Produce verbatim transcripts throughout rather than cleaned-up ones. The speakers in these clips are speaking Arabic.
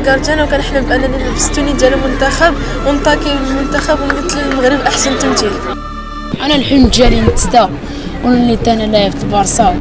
الكار ديالنا وكنحلم بانني نلبس التوني ديال المنتخب ونطاكي المنتخب ونمثل المغرب احسن تمثيل. انا الحلم ديالي نتسدى ونولي انا لاعب في البارسا.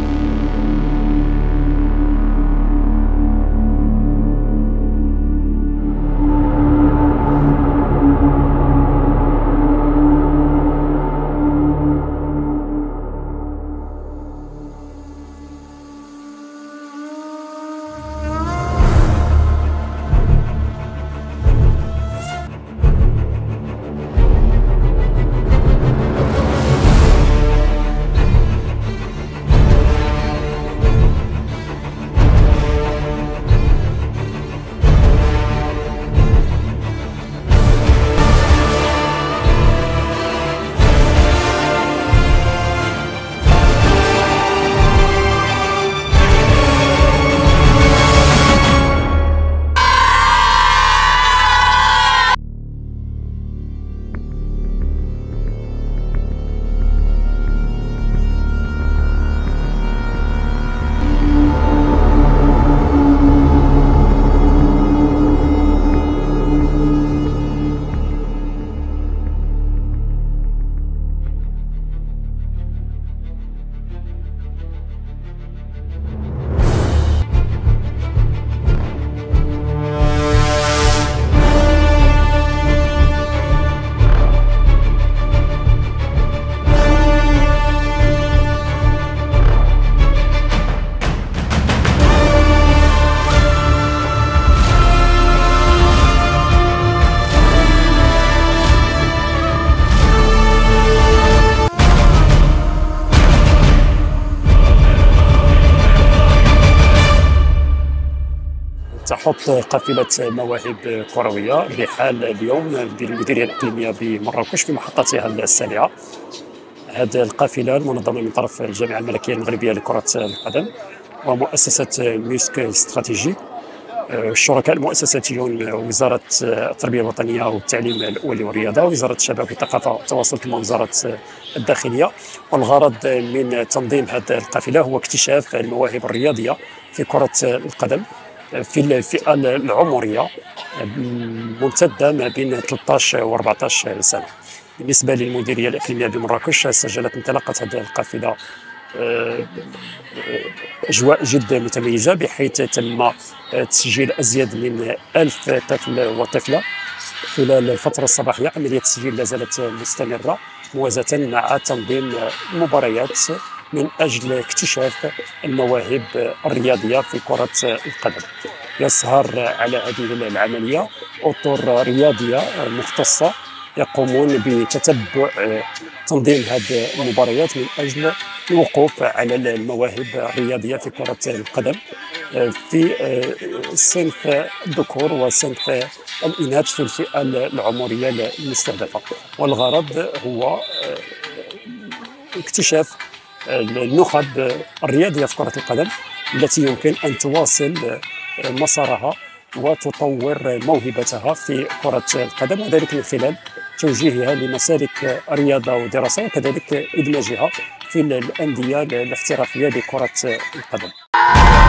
تحط قافلة مواهب كروية بحال اليوم بالمديرية الإقليمية بمراكش في محطتها السابعة. هذه القافلة المنظمة من طرف الجامعة الملكية المغربية لكرة القدم ومؤسسة ميسك استراتيجي. الشركاء المؤسساتيون وزارة التربية الوطنية والتعليم الأولي والرياضة، وزارة الشباب والثقافة والتواصل، ثم وزارة الداخلية. والغرض من تنظيم هذه القافلة هو اكتشاف المواهب الرياضية في كرة القدم في الفئة العمرية ممتدة ما بين ثلاثة عشر و أربعة عشر سنة. بالنسبة للمديرية الإقليمية بمراكش، سجلت انطلاقة هذه القافلة أجواء جد متميزة، بحيث تم تسجيل أزيد من ألف طفل وطفلة خلال الفترة الصباحية. عملية التسجيل لا زالت مستمرة موازاة مع تنظيم مباريات من أجل اكتشاف المواهب الرياضية في كرة القدم. يسهر على هذه العملية أطر رياضية مختصة يقومون بتتبع تنظيم هذه المباريات من أجل الوقوف على المواهب الرياضية في كرة القدم في صنف الذكور وصنف الإناث في الفئة العمرية المستهدفة. والغرض هو اكتشاف النخب الرياضية في كرة القدم التي يمكن أن تواصل مسارها وتطور موهبتها في كرة القدم، وذلك من خلال توجيهها لمسالك الرياضة والدراسة، وكذلك إدماجها في الأندية الاحترافية لكرة القدم.